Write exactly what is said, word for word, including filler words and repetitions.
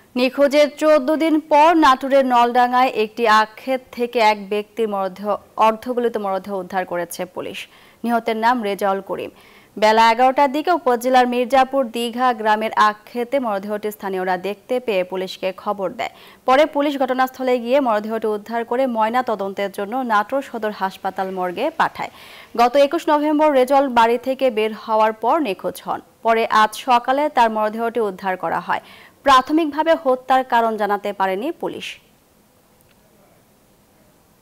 নিখোঁজের চৌদ্দ দিন পর নাটোরের নলডাঙ্গায় একটি আখক্ষেত থেকে এক ব্যক্তির মরদেহ অর্ধগলিত মরদেহ উদ্ধার করেছে পুলিশ। নিহতের নাম রেজাউল করিম। বেলা এগারোটার দিকে উপজেলার মির্জাপুর দীঘা গ্রামের আখক্ষেতে মরদেহটি স্থানীয়রা দেখতে পেয়ে পুলিশকে খবর দেয়। পরে পুলিশ ঘটনাস্থলে গিয়ে মরদেহটি উদ্ধার করে ময়না তদন্তের জন্য নাটোর সদর হাসপাতাল মর্গে পাঠায়। গত একুশ নভেম্বর রেজাউল বাড়ি থেকে বের হওয়ার পর নিখোঁজ হন। পরে আজ সকালে তার মরদেহটি উদ্ধার করা হয়। প্রাথমিকভাবে হত্যার কারণ জানাতে পারেনি পুলিশ।